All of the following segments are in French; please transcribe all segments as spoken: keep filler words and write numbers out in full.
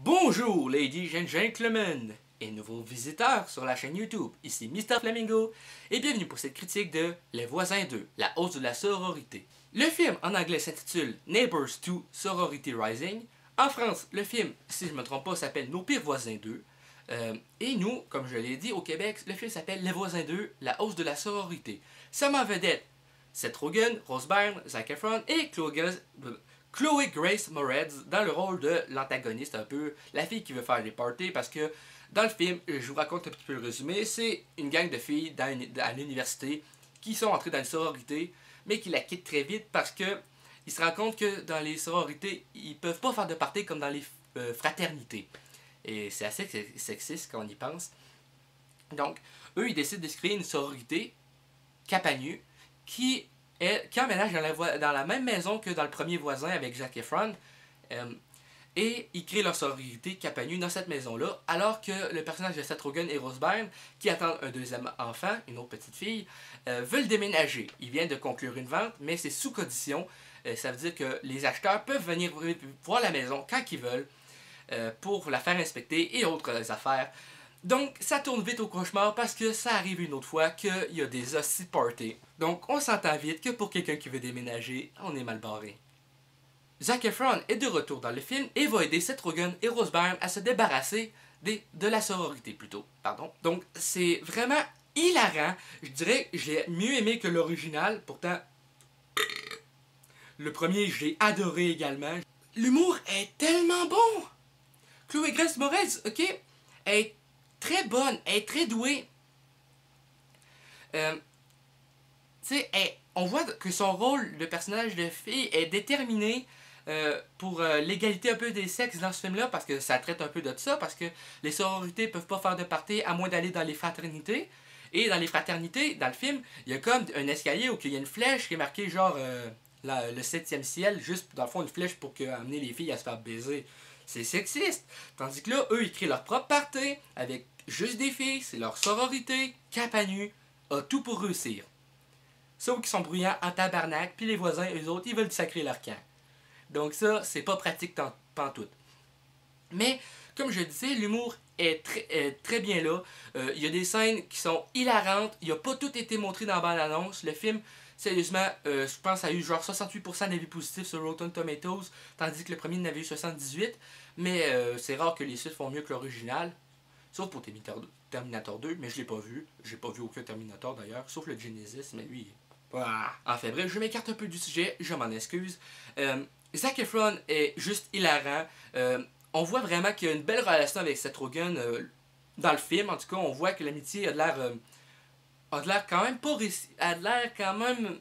Bonjour, ladies and gentlemen, et nouveaux visiteurs sur la chaîne YouTube. Ici Mister Flamingo, et bienvenue pour cette critique de Les Voisins deux, la hausse de la sororité. Le film en anglais s'intitule Neighbors deux, Sorority Rising. En France, le film, si je ne me trompe pas, s'appelle Nos pires voisins deux. Euh, et nous, comme je l'ai dit, au Québec, le film s'appelle Les Voisins deux, la hausse de la sororité. Ça m'en vedette Seth Rogen, Rose Byrne, Zac Efron et Chloe, Chloe Grace Moretz dans le rôle de l'antagoniste, un peu la fille qui veut faire des parties, parce que dans le film, je vous raconte un petit peu le résumé, c'est une gang de filles dans une, à l'université qui sont entrées dans une sororité, mais qui la quittent très vite parce que ils se rendent compte que dans les sororités, ils peuvent pas faire de parties comme dans les euh, fraternités. Et c'est assez sexiste quand on y pense. Donc, eux, ils décident de se créer une sororité, cap à nu, qui, est, qui emménage dans la, dans la même maison que dans le premier voisin avec Zac Efron. Euh, et ils créent leur sororité cap à nu dans cette maison-là, alors que le personnage de Seth Rogen et Rose Byrne, qui attendent un deuxième enfant, une autre petite fille, euh, veulent déménager. Ils viennent de conclure une vente, mais c'est sous condition. Euh, ça veut dire que les acheteurs peuvent venir voir la maison quand ils veulent, euh, pour la faire inspecter et autres affaires. Donc, ça tourne vite au cauchemar parce que ça arrive une autre fois qu'il y a des hosties parties. Donc, on s'entend vite que pour quelqu'un qui veut déménager, on est mal barré. Zac Efron est de retour dans le film et va aider Seth Rogen et Rose Byrne à se débarrasser des, de la sororité plutôt. Pardon. Donc, c'est vraiment hilarant. Je dirais que j'ai mieux aimé que l'original. Pourtant, le premier, j'ai adoré également. L'humour est tellement bon. Chloe Grace Moretz, ok, est très bonne, elle est très douée. Euh, tu sais, on voit que son rôle de personnage de fille est déterminé euh, pour euh, l'égalité un peu des sexes dans ce film-là, parce que ça traite un peu de ça, parce que les sororités peuvent pas faire de party à moins d'aller dans les fraternités. Et dans les fraternités, dans le film, il y a comme un escalier où il y a une flèche qui est marquée genre euh, la, le septième ciel, juste dans le fond une flèche pour que, amener les filles à se faire baiser. C'est sexiste. Tandis que là, eux, ils créent leur propre party avec juste des filles, c'est leur sororité, cap à nu, a tout pour réussir. Sauf qu'ils sont bruyants en tabarnak, puis les voisins, eux autres, ils veulent sacrer leur camp. Donc ça, c'est pas pratique pantoute. Mais, comme je disais, l'humour est, tr est très bien là. Euh, il y a des scènes qui sont hilarantes. Il n'a pas tout été montré dans la bande-annonce. Le film, sérieusement, euh, je pense a eu genre soixante-huit pour cent d'avis positifs sur Rotten Tomatoes, tandis que le premier n'avait eu soixante-dix-huit. Mais euh, c'est rare que les suites font mieux que l'original. Sauf pour Terminator deux, mais je l'ai pas vu. J'ai pas vu aucun Terminator d'ailleurs, sauf le Genesis, mais lui... Ah. Enfin bref, je m'écarte un peu du sujet, je m'en excuse. Euh, Zac Efron est juste hilarant. Euh, on voit vraiment qu'il y a une belle relation avec Seth Rogen euh, dans le film. En tout cas, on voit que l'amitié a de l'air... Euh, a de l'air quand même pas réussi. A de l'air quand même...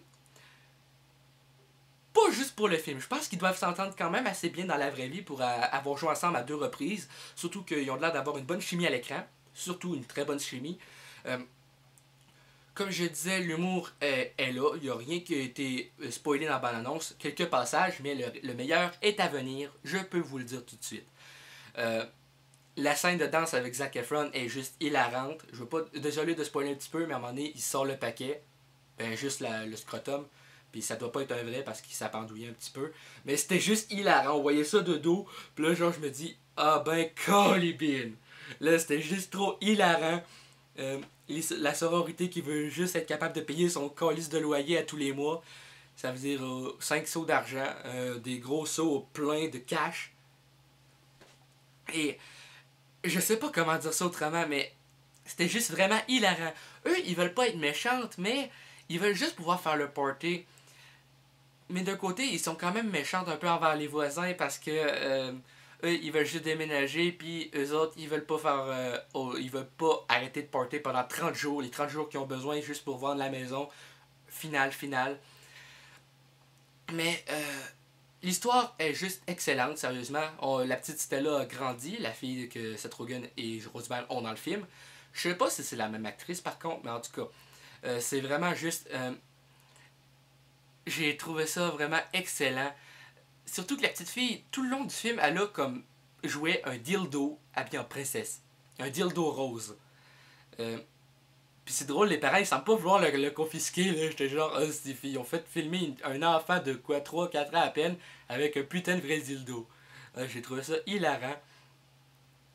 Pas juste pour le film. Je pense qu'ils doivent s'entendre quand même assez bien dans la vraie vie pour euh, avoir joué ensemble à deux reprises. Surtout qu'ils ont l'air d'avoir une bonne chimie à l'écran. Surtout une très bonne chimie. Euh, comme je disais, l'humour est, est là. Il n'y a rien qui a été spoilé dans la bande-annonce. Quelques passages, mais le, le meilleur est à venir. Je peux vous le dire tout de suite. Euh, la scène de danse avec Zac Efron est juste hilarante. Je veux pas... Désolé de spoiler un petit peu, mais à un moment donné, il sort le paquet. Ben, juste la, le scrotum. Puis ça doit pas être un vrai parce qu'il s'appendouillait un petit peu. Mais c'était juste hilarant. On voyait ça de dos. Puis là, genre, je me dis, ah ben, colibine. Là, c'était juste trop hilarant. Euh, la sororité qui veut juste être capable de payer son calice de loyer à tous les mois. Ça veut dire euh, cinq seaux d'argent. Euh, des gros seaux pleins de cash. Et je sais pas comment dire ça autrement, mais c'était juste vraiment hilarant. Eux, ils veulent pas être méchantes, mais ils veulent juste pouvoir faire le party. Mais d'un côté, ils sont quand même méchants un peu envers les voisins parce que euh, eux, ils veulent juste déménager, puis eux autres, ils veulent pas faire, euh, oh, ils veulent pas arrêter de party pendant trente jours, les trente jours qu'ils ont besoin juste pour vendre la maison. Final, final. Mais euh, l'histoire est juste excellente, sérieusement. On, la petite Stella a grandi, la fille que Seth Rogen et Rose Byrne ont dans le film. Je sais pas si c'est la même actrice par contre, mais en tout cas, euh, c'est vraiment juste... Euh, J'ai trouvé ça vraiment excellent. Surtout que la petite fille, tout le long du film, elle a comme joué un dildo habillé en princesse. Un dildo rose. Euh, Puis c'est drôle, les parents ils semblent pas vouloir le, le confisquer. J'étais genre, oh, ces filles, ils ont fait filmer un enfant de quoi, trois quatre ans à peine, avec un putain de vrai dildo. Euh, J'ai trouvé ça hilarant.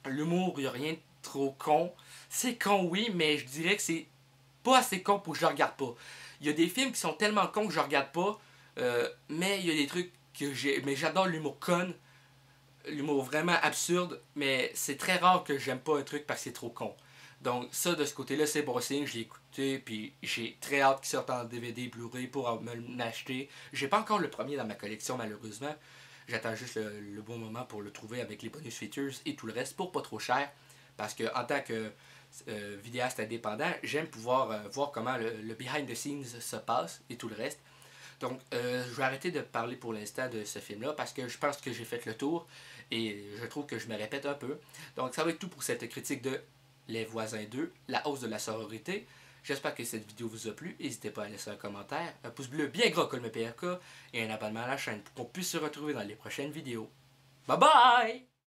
L'humour, il n'y a rien de trop con. C'est con, oui, mais je dirais que c'est pas assez con pour que je le regarde pas. Il y a des films qui sont tellement cons que je regarde pas, euh, mais il y a des trucs que j'ai. Mais j'adore l'humour con, l'humour vraiment absurde, mais c'est très rare que j'aime pas un truc parce que c'est trop con. Donc ça, de ce côté-là, c'est bon signe, je l'ai écouté, puis j'ai très hâte qu'il sorte en D V D Blu-ray pour me l'acheter. J'ai pas encore le premier dans ma collection, malheureusement. J'attends juste le, le bon moment pour le trouver avec les bonus features et tout le reste pour pas trop cher. Parce que en tant que euh, vidéaste indépendant, j'aime pouvoir euh, voir comment le, le behind the scenes se passe et tout le reste. Donc, euh, je vais arrêter de parler pour l'instant de ce film-là parce que je pense que j'ai fait le tour et je trouve que je me répète un peu. Donc, ça va être tout pour cette critique de Les Voisins deux, la hausse de la sororité. J'espère que cette vidéo vous a plu. N'hésitez pas à laisser un commentaire, un pouce bleu bien gros comme le P R K et un abonnement à la chaîne pour qu'on puisse se retrouver dans les prochaines vidéos. Bye bye!